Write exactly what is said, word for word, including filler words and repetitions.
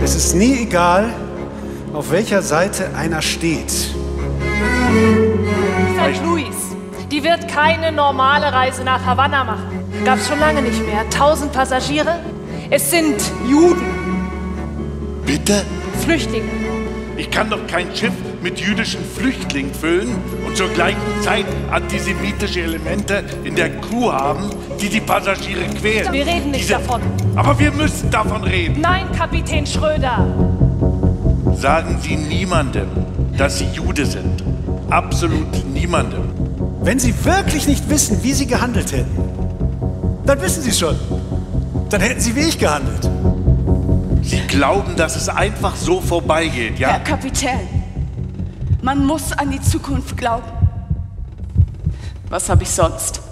Es ist nie egal, auf welcher Seite einer steht. Sankt Louis, die wird keine normale Reise nach Havanna machen. Gab's schon lange nicht mehr. Tausend Passagiere. Es sind Juden. Bitte? Flüchtlinge. Ich kann doch kein Schiff mit jüdischen Flüchtlingen füllen und zur gleichen Zeit antisemitische Elemente in der Crew haben, die die Passagiere quälen. Wir reden nicht Diese... davon. Aber wir müssen davon reden. Nein, Kapitän Schröder. Sagen Sie niemandem, dass Sie Jude sind. Absolut niemandem. Wenn Sie wirklich nicht wissen, wie Sie gehandelt hätten, dann wissen Sie es schon. Dann hätten Sie wie ich gehandelt. Sie glauben, dass es einfach so vorbeigeht, ja? Herr Kapitän, man muss an die Zukunft glauben. Was habe ich sonst?